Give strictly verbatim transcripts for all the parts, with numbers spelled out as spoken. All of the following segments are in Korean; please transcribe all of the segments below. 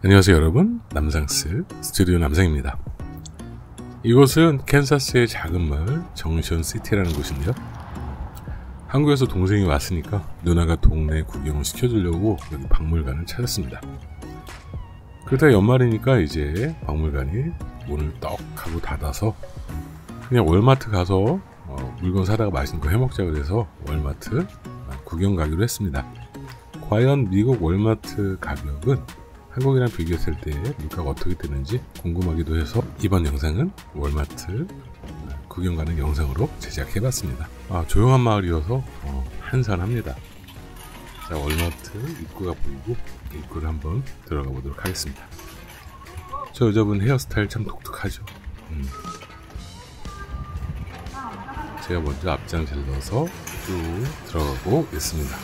안녕하세요 여러분, 남상스 스튜디오 남상입니다. 이곳은 캔사스의 작은 마을 정션시티라는 곳인데요, 한국에서 동생이 왔으니까 누나가 동네 구경을 시켜주려고 여기 박물관을 찾았습니다. 그러다 연말이니까 이제 박물관이 문을 떡 하고 닫아서 그냥 월마트 가서 어, 물건 사다가 맛있는 거 해먹자 그래서 월마트 구경 가기로 했습니다. 과연 미국 월마트 가격은 한국이랑 비교했을 때 물가가 어떻게 되는지 궁금하기도 해서 이번 영상은 월마트 구경 가는 영상으로 제작해봤습니다. 아, 조용한 마을이어서 어, 한산합니다. 자, 월마트 입구가 보이고 입구를 한번 들어가 보도록 하겠습니다. 저 여자분 헤어스타일 참 독특하죠. 음. 제가 먼저 앞장질러서 쭉 들어가고 있습니다.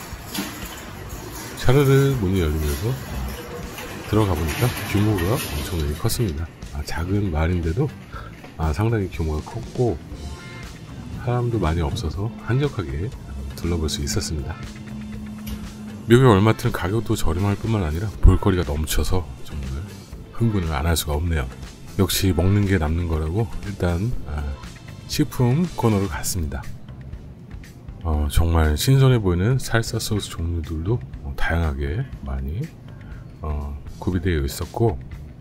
샤르르 문이 열리면서 들어가 보니까 규모가 엄청나게 컸습니다. 아, 작은 마을인데도 아, 상당히 규모가 컸고 사람도 많이 없어서 한적하게 둘러볼 수 있었습니다. 미국의 월마트는 가격도 저렴할 뿐만 아니라 볼거리가 넘쳐서 정말 흥분을 안 할 수가 없네요. 역시 먹는 게 남는 거라고 일단 아, 식품 코너로 갔습니다. 어, 정말 신선해 보이는 살사 소스 종류들도 어, 다양하게 많이 어, 구비되어 있었고,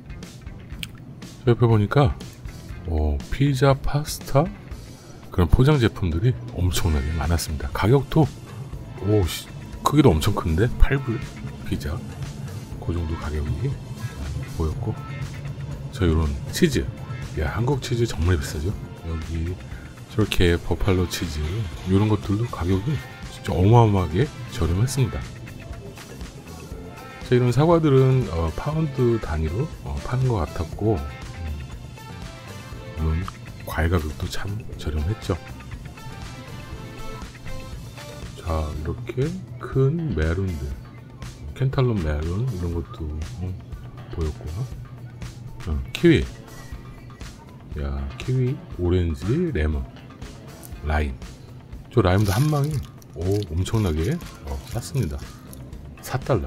옆에 보니까 어, 피자, 파스타 그런 포장 제품들이 엄청나게 많았습니다. 가격도 오, 크기도 엄청 큰데 팔 불 피자 그 정도 가격이 보였고, 저 이런 치즈, 야, 한국 치즈 정말 비싸죠. 여기 저렇게 버팔로 치즈 이런 것들도 가격이 진짜 어마어마하게 저렴했습니다. 자, 이런 사과들은 어, 파운드 단위로 어, 파는 것 같았고, 음, 물론 과일 가격도 참 저렴했죠. 자, 이렇게 큰 메론들, 켄탈론 메론 이런 것도 어, 보였고요. 어, 키위, 야, 키위, 오렌지, 레몬, 라임. 저 라임도 한 망이 오, 엄청나게 어, 쌌습니다. 사 달러.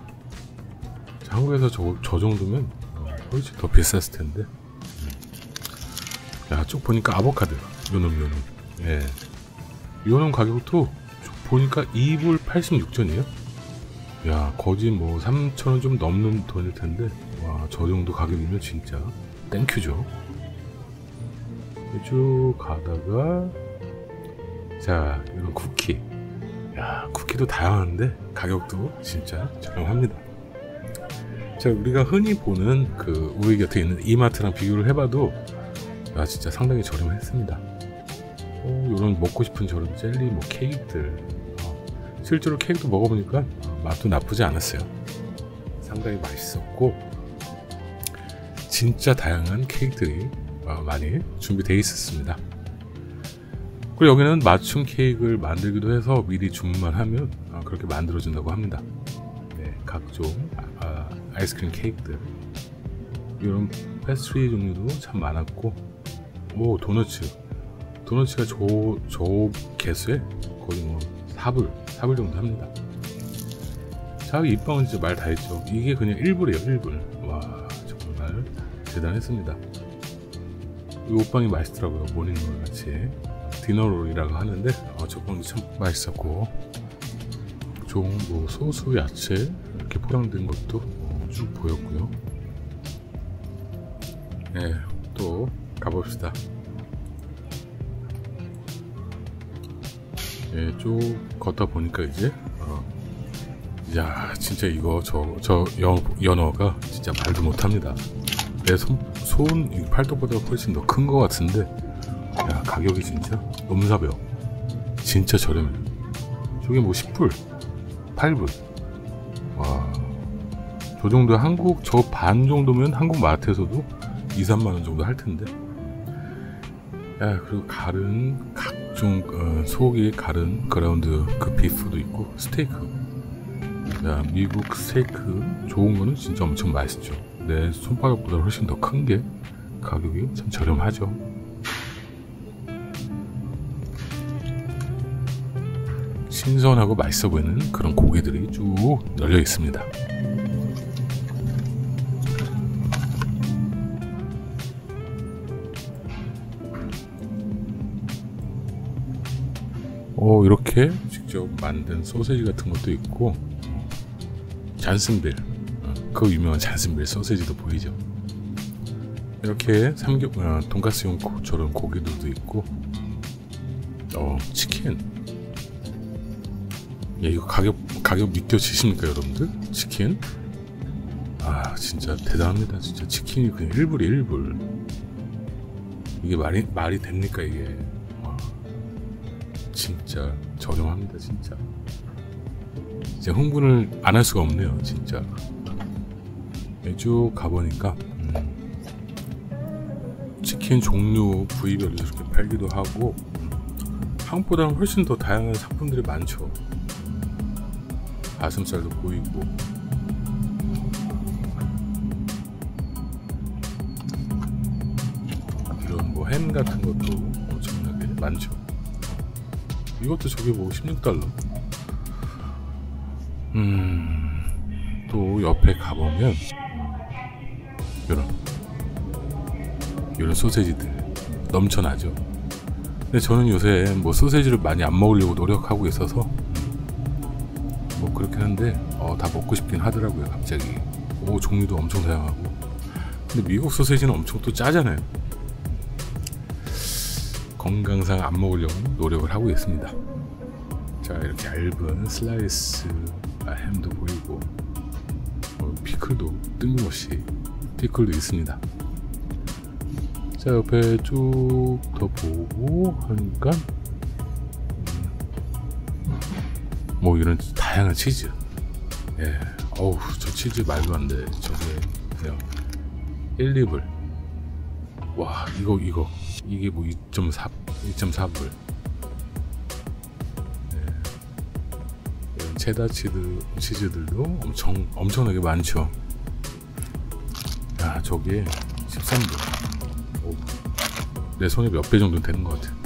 한국에서 저, 저 정도면 어, 훨씬 더 비쌌을 텐데. 음. 야, 쭉 보니까 아보카도 요놈 요놈. 예. 요놈 가격도 쭉 보니까 이 불 팔십육 전이에요. 야, 거진 뭐 삼천 원 좀 넘는 돈일 텐데, 와, 저 정도 가격이면 진짜 땡큐죠. 쭉 가다가 자, 이런 쿠키. 야, 쿠키도 다양한데 가격도 진짜 저렴합니다. 자, 우리가 흔히 보는 그 우리 곁에 있는 이마트랑 비교를 해봐도 아, 진짜 상당히 저렴했습니다. 어, 이런 먹고 싶은 저런 젤리, 뭐 케이크들, 어, 실제로 케이크도 먹어보니까 어, 맛도 나쁘지 않았어요. 상당히 맛있었고 진짜 다양한 케이크들이 어, 많이 준비되어 있었습니다. 그리고 여기는 맞춤 케이크를 만들기도 해서 미리 주문만 하면 어, 그렇게 만들어준다고 합니다. 네, 각종 아, 아이스크림 케이크들, 이런 패스트리 종류도 참 많았고, 오, 도너츠 도너츠가 저, 저 개수에 거의 뭐 사 불 사 불 정도 합니다. 자, 입방은 진짜 말 다 했죠. 이게 그냥 일 불이에요. 일 불. 와, 정말 대단했습니다. 이 옷방이 맛있더라고요. 모닝롤 같이 디너롤이라고 하는데 어, 저 빵도 참 맛있었고, 좋은 뭐 소스, 야채 이렇게 포장된 것도 어, 쭉 보였고요. 네, 또 가봅시다. 네, 쭉 걷다 보니까 이제 어, 야, 진짜 이거 저, 저 연, 연어가 진짜 말도 못합니다. 내 손, 손 팔뚝보다 훨씬 더 큰 것 같은데, 야, 가격이 진짜 넘사벽. 진짜 저렴해요. 저게 뭐 십 불, 팔 불. 와, 저 정도 한국 저 반 정도면 한국 마트에서도 이, 삼만 원 정도 할 텐데. 야, 그리고 가른 각종 어, 소고기 가른 그라운드 그 비프도 있고 스테이크. 야, 미국 스테이크 좋은 거는 진짜 엄청 맛있죠. 내 손바닥보다 훨씬 더 큰 게 가격이 참 저렴하죠. 신선하고 맛있어 보이는 그런 고기들이 쭉 널려 있습니다. 어, 이렇게 직접 만든 소세지 같은 것도 있고, 잔슨빌, 어, 그 유명한 잔슨빌 소세지도 보이죠. 이렇게 삼겹, 어, 돈가스용 고, 저런 고기들도 있고, 어, 치킨. 예, 이거 가격, 가격 믿겨지십니까, 여러분들? 치킨? 아, 진짜 대단합니다. 진짜 치킨이 그냥 일 불이 일 불. 이게 말이, 말이 됩니까, 이게? 와, 진짜 저렴합니다, 진짜. 진짜 흥분을 안 할 수가 없네요, 진짜. 쭉 가보니까, 음, 치킨 종류 부위별로 이렇게 팔기도 하고, 음, 한국보다는 훨씬 더 다양한 상품들이 많죠. 가슴살도 보이고, 이런 뭐 햄 같은 것도 엄청나게 많죠. 이것도 저게 뭐 십육 달러. 음, 또 옆에 가보면 이런 이런 소세지들 넘쳐나죠. 근데 저는 요새 뭐 소세지를 많이 안 먹으려고 노력하고 있어서 뭐 그렇긴 한데 어, 다 먹고 싶긴 하더라고요. 갑자기. 오, 종류도 엄청 다양하고. 근데 미국 소세지는 엄청 또 짜잖아요. 건강상 안 먹으려고 노력을 하고 있습니다. 자, 이렇게 얇은 슬라이스 아, 햄도 보이고, 어, 피클도 뜬금없이 피클도 있습니다. 자, 옆에 쭉 더 보고 하니까 음, 뭐 이런 다양한 치즈. 예, 어우, 저 치즈 말도 안 돼. 저게 그냥 일, 이 불. 와, 이거 이거 이게 뭐 이 점 사 불. 네. 이런 체다 치즈 치즈들도 엄청 엄청나게 많죠. 야, 저게 십삼 불. 오, 내 손에 몇 배 정도 되는 것 같아.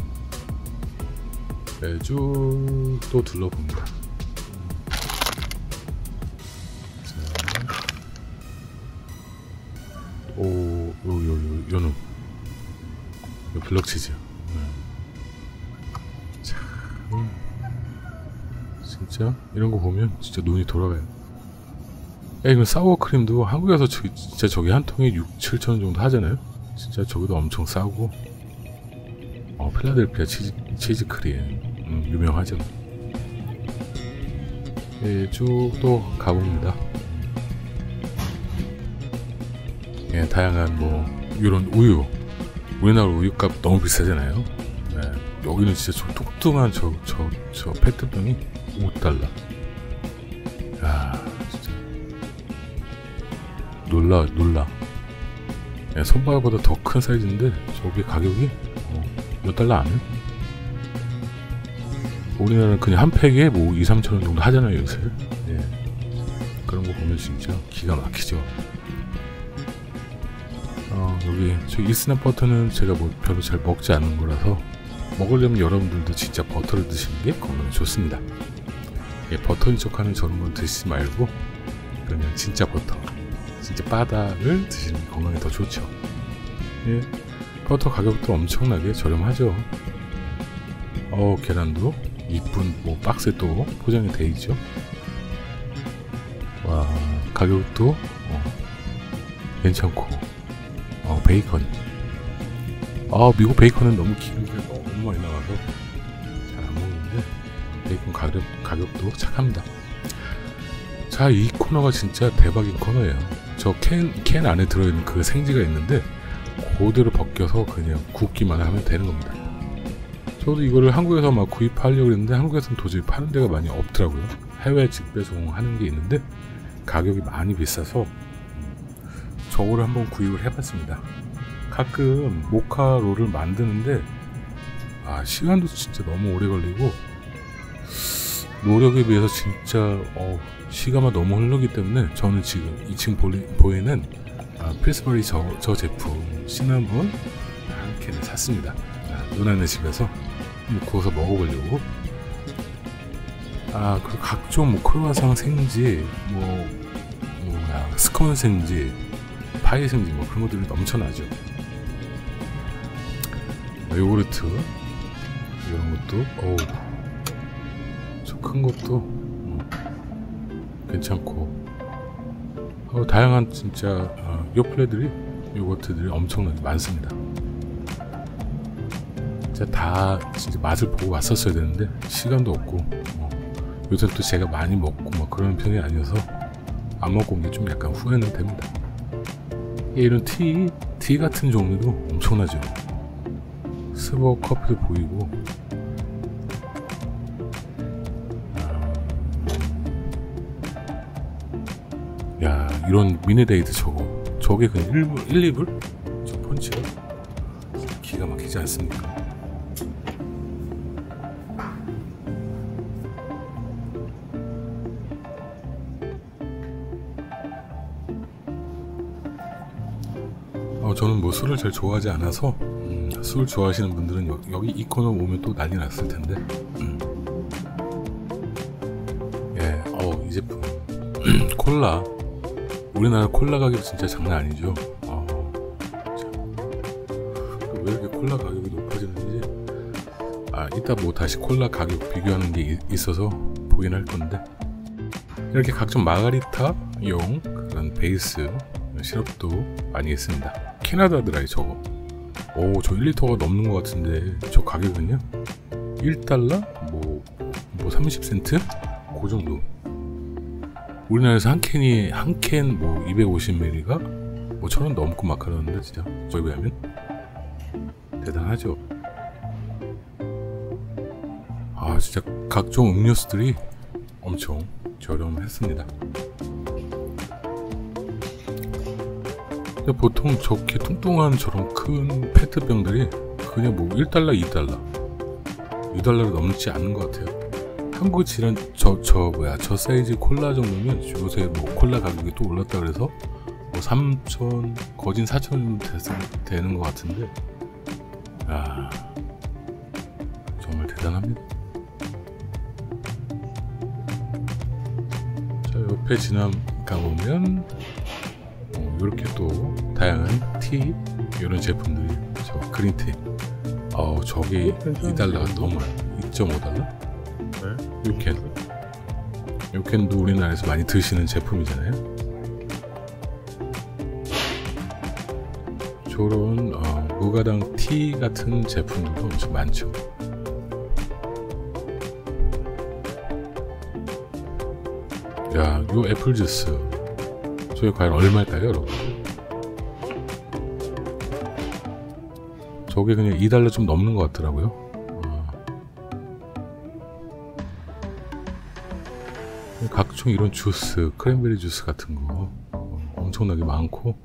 네, 쭉 또 둘러봅니다. 자, 오, 요, 요, 요, 요는 요 블럭치즈. 참, 진짜 이런 거 보면 진짜 눈이 돌아가요. 야, 이건 사워크림도 한국에서 저, 진짜 저기 한 통에 육, 칠천 원 정도 하잖아요. 진짜 저기도 엄청 싸고. 어, 필라델피아 치즈, 치즈 크림, 음, 유명하죠. 예, 쭉 또 가봅니다. 예, 다양한 뭐 이런 우유. 우리나라 우유값 너무 비싸잖아요. 네, 여기는 진짜 저 뚱뚱한 저, 저, 저 페트병이 오 달러. 야, 진짜 놀라, 놀라. 네, 손바닥보다 더 큰 사이즈인데 저게 가격이 어, 몇 달러 안 해? 우리나라는 그냥 한 팩에 뭐 이, 삼천 원 정도 하잖아요, 요새. 네, 그런 거 보면 진짜 기가 막히죠. 어, 여기 저 이스나 버터는 제가 뭐 별로 잘 먹지 않는 거라서 먹으려면 여러분들도 진짜 버터를 드시는 게 건강에 좋습니다. 예, 버터인 척하는 저런 걸 드시지 말고 그냥 진짜 버터, 진짜 바다를 드시는 게 건강에 더 좋죠. 예, 버터 가격도 엄청나게 저렴하죠. 어, 계란도 이쁜 뭐 박스에 또 포장이 돼 있죠. 와, 가격도 어, 괜찮고. 어, 베이컨. 아, 미국 베이컨은 너무 기름기가 너무 많이 나와서 잘 안 먹는데 베이컨 가격, 가격도 착합니다. 자, 이 코너가 진짜 대박인 코너예요. 저 캔, 캔 안에 들어있는 그 생지가 있는데 그대로 벗겨서 그냥 굽기만 하면 되는 겁니다. 저도 이거를 한국에서 막 구입하려고 했는데 한국에서는 도저히 파는 데가 많이 없더라고요. 해외 직배송하는 게 있는데 가격이 많이 비싸서 저거를 한번 구입을 해봤습니다. 가끔 모카롤을 만드는데 아, 시간도 진짜 너무 오래 걸리고 노력에 비해서 진짜 어, 시간만 너무 흐르기 때문에 저는 지금 이 층 보이는 아, 필스버리 저, 저 제품 시나몬 한 캔을 샀습니다. 아, 누나네 집에서 구워서 먹어보려고. 아, 그리고 각종 뭐 크루아상 생지, 뭐, 뭐야, 스콘 생지, 파이 생지, 뭐 그런 것들이 넘쳐나죠. 요구르트 이런 것도 어우 큰 것도 어, 괜찮고 어, 다양한 진짜 어, 요플레들이 요거트들이 엄청나게 많습니다. 진짜 다 진짜 맛을 보고 왔었어야 되는데 시간도 없고 어, 요새 또 제가 많이 먹고 뭐 그런 편이 아니어서 안 먹고 온 게 좀 약간 후회는 됩니다. 이런 티, 티 같은 종류도 엄청나죠. 스벅 커피도 보이고 야 이런 미니데이트 저거 저게 그냥 일 불, 일, 이 불? 저 펀치가 기가 막히지 않습니까? 어, 저는 뭐 술을 잘 좋아하지 않아서 음, 술 좋아하시는 분들은 여, 여기 이 코너 오면 또 난리 났을 텐데 음. 예, 어, 이 제품 콜라 우리나라 콜라 가격 진짜 장난 아니죠. 어, 왜 이렇게 콜라 가격이 높아지는지 아 이따 뭐 다시 콜라 가격 비교하는 게 있어서 보긴 할 건데 이렇게 각종 마가리타용 그런 베이스 시럽도 많이 있습니다. 캐나다 드라이 저거 오 저 일 리터가 넘는 것 같은데 저 가격은요 일 달러? 뭐, 뭐 삼십 센트? 그 정도. 우리나라에서 한 캔이 한 캔 뭐 이백오십 밀리리터가 뭐 천 원 넘고 막 그러는데 진짜 저희 비하면 대단하죠. 아 진짜 각종 음료수들이 엄청 저렴했습니다. 근데 보통 저렇게 뚱뚱한 저런 큰 페트병들이 그냥 뭐 일 달러, 이 달러 이 달러를 넘지 않는 것 같아요. 한국 지난 저, 저 뭐야 저 사이즈 콜라 정도면 요새 뭐 콜라 가격이 또 올랐다 그래서 뭐 삼천 거진 사천 되는 것 같은데 아 정말 대단합니다. 자 옆에 지나가 보면 어, 이렇게 또 다양한 티 이런 제품들이 저 그린티 어 저기 이 달러가 넘어요. 이 점 오 달러? 요캔 요캔도 우리나라에서 많이 드시는 제품이잖아요. 저런 어, 무가당 티 같은 제품들도 엄청 많죠. 야, 요 애플 주스 저게 과연 얼마일까요, 여러분? 저게 그냥 이 달러 좀 넘는 것 같더라고요. 각종 이런 주스, 크랜베리 주스 같은 거 어, 엄청나게 많고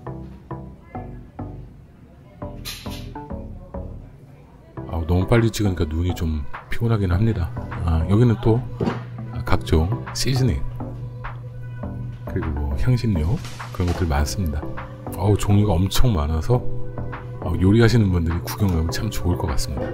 아, 너무 빨리 찍으니까 눈이 좀 피곤하긴 합니다. 아, 여기는 또 각종 시즈닝 그리고 뭐 향신료 그런 것들 많습니다. 어우, 종류가 엄청 많아서 어, 요리하시는 분들이 구경 가면 참 좋을 것 같습니다.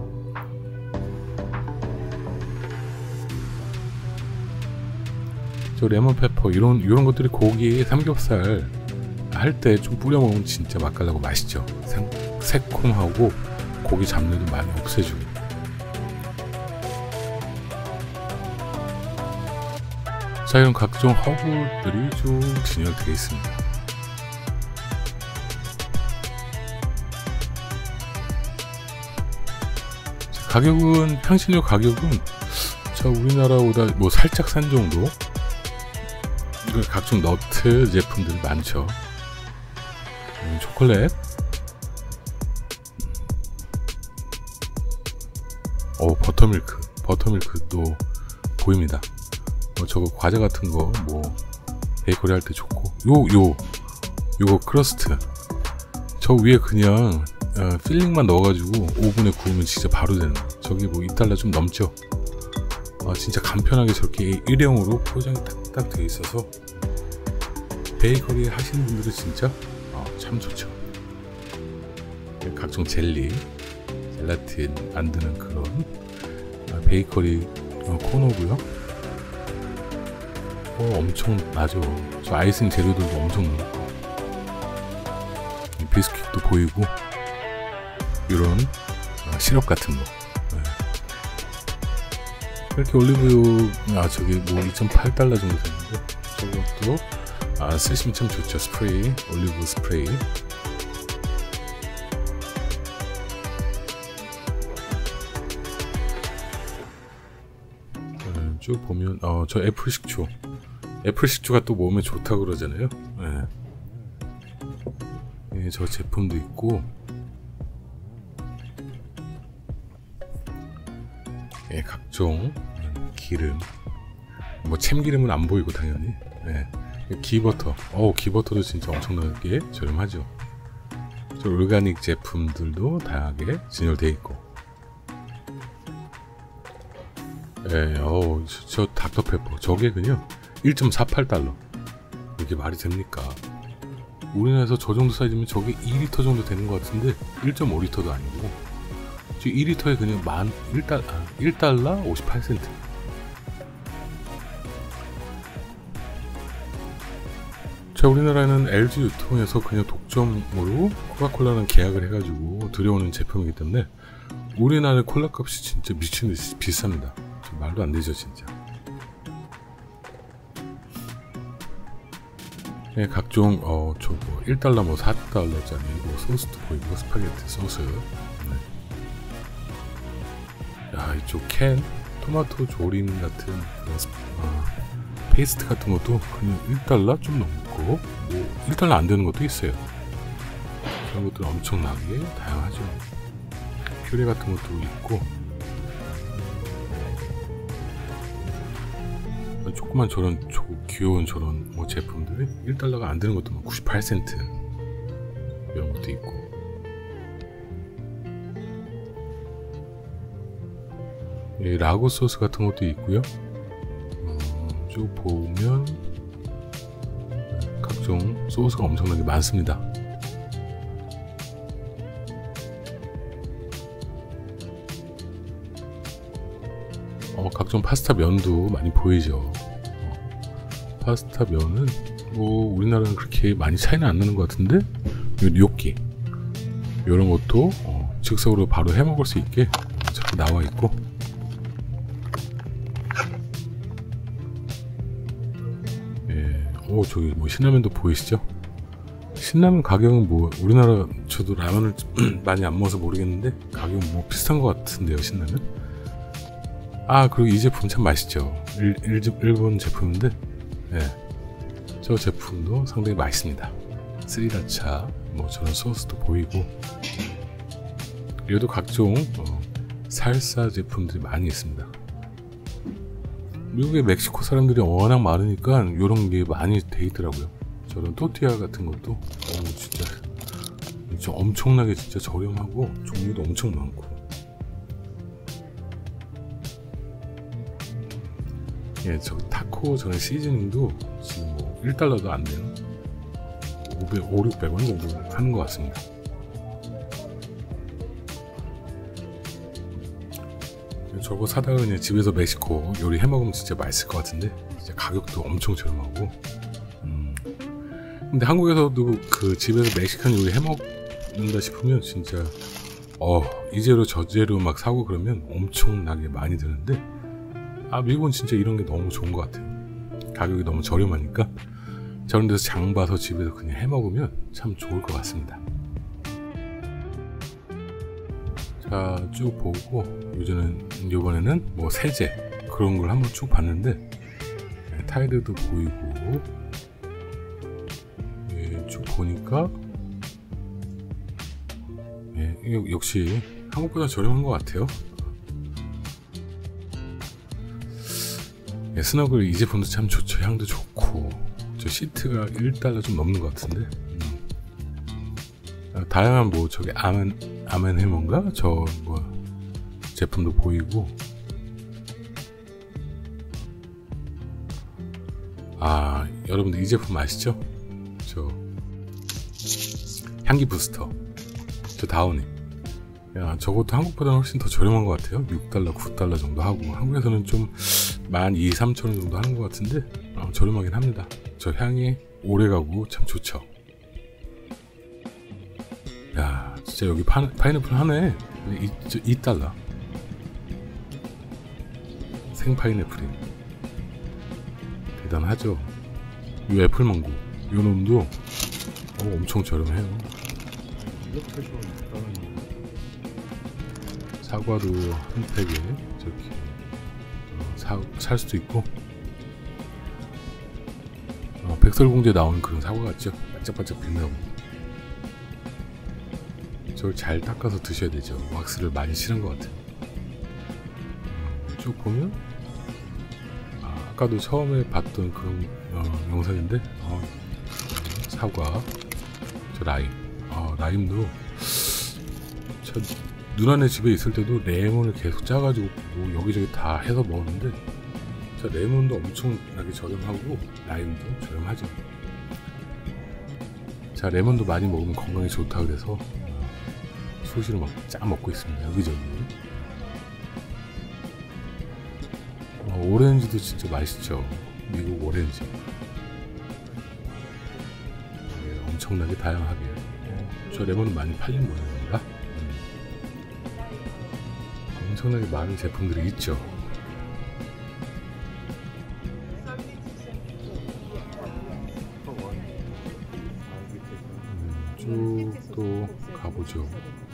저 레몬페퍼 이런 이런 것들이 고기 삼겹살 할 때 좀 뿌려 먹으면 진짜 맛깔나고 맛있죠. 생, 새콤하고 고기 잡내도 많이 없애주고. 자 이런 각종 허브들이 쭉 진열되어 있습니다. 자, 가격은 향신료 가격은 자 우리나라보다 뭐 살짝 싼 정도. 각종 너트 제품들 많죠. 음, 초콜릿 어 버터밀크 버터밀크도 보입니다. 뭐 저거 과자 같은 거 뭐 베이커리 할 때 좋고 요 요 요거 크러스트 저 위에 그냥 어, 필링만 넣어가지고 오븐에 구우면 진짜 바로 되는 저기 뭐 이 달러 좀 넘죠. 아, 진짜 간편하게 저렇게 일회용으로 포장이 딱딱 되어 있어서 베이커리 하시는 분들은 진짜 어, 참 좋죠. 각종 젤리, 젤라틴 만드는 그런 아, 베이커리 어, 코너고요. 어, 엄청 나죠. 저 아이싱 재료들도 엄청 많고 비스킷도 보이고 이런 어, 시럽 같은 거. 이렇게 올리브유, 아 저기 뭐 이 점 팔 달러 정도 되는데 저것도 아 쓰시면 참 좋죠. 스프레이, 올리브 스프레이. 네, 쭉 보면 어 저 애플 식초, 애플 식초가 또 몸에 좋다고 그러잖아요. 네. 네, 저 제품도 있고, 예, 각종 기름, 뭐 참기름은 안 보이고 당연히. 예, 기버터, 어우 기버터도 진짜 엄청나게 저렴하죠. 저 올가닉 제품들도 다양하게 진열되어 있고, 예, 어우 저, 저 닥터페퍼 저게 그냥 일 점 사팔 달러. 이게 말이 됩니까? 우리나라에서 저 정도 사이즈면 저게 이 리터 정도 되는 것 같은데 일 점 오 리터도 아니고 지금 이 리터에 그냥 만 일 달러, 아, 일 달러 오십팔 센트. 자, 우리나라에는 엘지 유통에서 그냥 독점으로 코카콜라랑 계약을 해가지고 들여오는 제품이기 때문에 우리나라의 콜라 값이 진짜 미친듯이 비쌉니다. 말도 안 되죠 진짜. 네, 각종 어 저거 일 달러 뭐 사 달러짜리 뭐 소스도 보이고 스파게티 소스. 네. 야, 이쪽 캔 토마토 조림 같은 그런 스, 아, 페이스트 같은 것도 그냥 일 달러 좀 넘고 뭐 일 달러 안 되는 것도 있어요. 그런 것들 엄청나게 다양하죠. 퓨레 같은 것도 있고, 조그만 저런 조, 귀여운 저런 뭐 제품들이 일 달러가 안 되는 것도 뭐 구십팔 센트 이런 것도 있고, 예, 라구 소스 같은 것도 있고요. 어, 쭉 보면 각종 소스가 엄청나게 많습니다. 어, 각종 파스타 면도 많이 보이죠. 어, 파스타 면은 뭐 우리나라는 그렇게 많이 차이는 안 나는 것 같은데, 뇨끼 이런 것도 어, 즉석으로 바로 해 먹을 수 있게 자꾸 나와 있고, 예, 오 저기 뭐 신라면도 보이시죠? 신라면 가격은 뭐 우리나라, 저도 라면을 많이 안 먹어서 모르겠는데 가격은 뭐 비슷한 것 같은데요, 신라면. 아, 그리고 이 제품 참 맛있죠. 일, 일, 일본 제품인데, 예, 저 제품도 상당히 맛있습니다. 스리라차 뭐 저런 소스도 보이고, 얘도 각종 어, 살사 제품들이 많이 있습니다. 미국의 멕시코 사람들이 워낙 많으니까 이런 게 많이 돼 있더라고요. 저런 또띠아 같은 것도 어, 진짜, 진짜 엄청나게 진짜 저렴하고 종류도 엄청 많고. 예, 저 타코 저는 시즈닝도 지금 뭐 일 달러도 안 되는 오백, 오륙백 원 정도 하는 것 같습니다. 저거 사다가 그냥 집에서 멕시코 요리 해 먹으면 진짜 맛있을 것 같은데, 진짜 가격도 엄청 저렴하고. 음. 근데 한국에서도 그 집에서 멕시칸 요리 해 먹는다 싶으면 진짜 어, 이 재료 저 재료 막 사고 그러면 엄청나게 많이 드는데, 아, 미국은 진짜 이런 게 너무 좋은 것 같아요. 가격이 너무 저렴하니까 저런 데서 장 봐서 집에서 그냥 해 먹으면 참 좋을 것 같습니다. 자, 쭉 보고 요즘은 이번에는 뭐 세제 그런 걸 한번 쭉 봤는데, 네, 타이드도 보이고, 예, 쭉 보니까 예, 이거 역시 한국보다 저렴한 것 같아요. 예, 스너글 이 제품도 참 좋죠. 향도 좋고, 저 시트가 일 달러 좀 넘는 것 같은데, 음. 아, 다양한 뭐 저기 아멘 아멘 해먼가 저 뭐 제품도 보이고, 아, 여러분들 이 제품 아시죠? 저 향기 부스터, 저 다운이. 야, 저것도 한국보다는 훨씬 더 저렴한 것 같아요. 육 달러, 구 달러 정도 하고, 한국에서는 좀 만 이천, 삼천 원 정도 하는 것 같은데 어, 저렴하긴 합니다. 저 향이 오래가고 참 좋죠. 야, 진짜 여기 파, 파인애플 하나에 이 달러 생파인애플이 대단하죠. 이 애플망고 요 놈도 어, 엄청 저렴해요. 이렇게 해서 일단 사과도 한 팩에 저렇게 어, 사, 살 수도 있고 어, 백설공주에 나오는 그런 사과 같죠? 반짝반짝 빛나고. 저걸 잘 닦아서 드셔야 되죠. 왁스를 많이 칠한 것 같아요. 음, 쭉 보면 아, 아까도 처음에 봤던 그런 어, 영상인데 어, 사과, 저 라임, 아, 라임도 저 누나네 집에 있을 때도 레몬을 계속 짜가지고 뭐 여기저기 다 해서 먹었는데 저 레몬도 엄청나게 저렴하고 라임도 저렴하죠. 자, 레몬도 많이 먹으면 건강에 좋다 그래서 수시로 막 짜 먹고 있습니다. 여기저기. 어, 오렌지도 진짜 맛있죠. 미국 오렌지. 네, 엄청나게 다양하게. 어, 저 레몬은 많이 팔린 모양입니다. 음. 엄청나게 많은 제품들이 있죠. 음, 쭉 또 가보죠.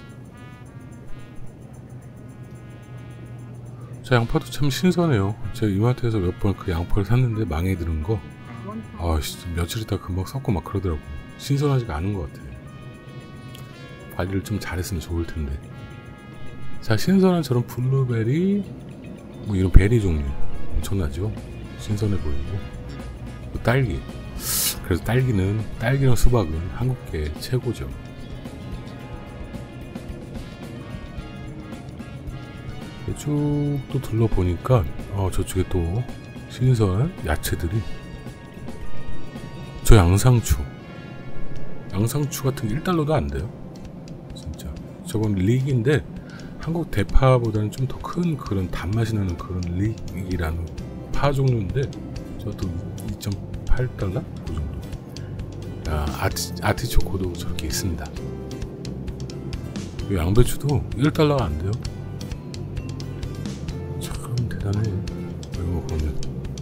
저 양파도 참 신선해요. 제가 이마트에서 몇 번 그 양파를 샀는데 망해 들은 거, 아, 며칠 있다 금방 썩고 막 그러더라고. 신선하지가 않은 것 같아요. 관리를 좀 잘했으면 좋을 텐데. 자, 신선한 저런 블루베리, 뭐 이런 베리 종류 엄청나죠. 신선해 보이고. 또 딸기. 그래서 딸기는 딸기랑 수박은 한국계 최고죠. 쭉 또 둘러보니까 어, 저쪽에 또 신선한 야채들이, 저 양상추 양상추 같은 게 일 달러도 안 돼요. 진짜 저건 릭인데 한국 대파보다는 좀 더 큰 그런 단맛이 나는 그런 릭이라는 파 종류인데 저도 이 점 팔 달러? 그 정도. 아, 아티, 아티초코도 저렇게 있습니다. 이 양배추도 일 달러가 안 돼요. 대단해. 이거 보면,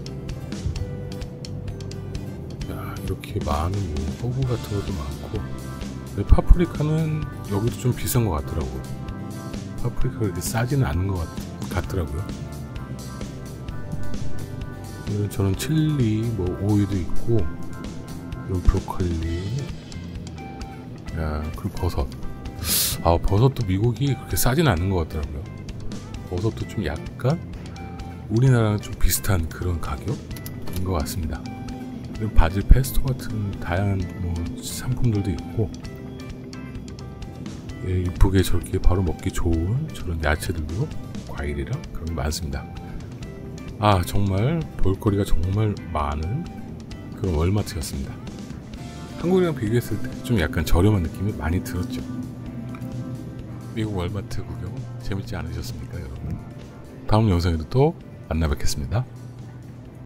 야, 이렇게 많은 뭐 허브 같은 것도 많고. 근데 파프리카는 여기도 좀 비싼 것 같더라고요. 파프리카가 그렇게 싸지는 않은 것 같, 같더라고요. 저는 칠리, 뭐 오이도 있고, 이런 브로콜리, 야, 그리고 버섯. 아, 버섯도 미국이 그렇게 싸진 않은 것 같더라고요. 버섯도 좀 약간 우리나라랑 좀 비슷한 그런 가격인 것 같습니다. 그리고 바질 페스토 같은 다양한 뭐 상품들도 있고, 예, 이쁘게 저렇게 바로 먹기 좋은 저런 야채들도 과일이랑 그런 게 많습니다. 아, 정말 볼거리가 정말 많은 그런 월마트였습니다. 한국이랑 비교했을 때 좀 약간 저렴한 느낌이 많이 들었죠. 미국 월마트 구경 재밌지 않으셨습니까, 여러분? 다음 영상에도 또 만나 뵙겠습니다.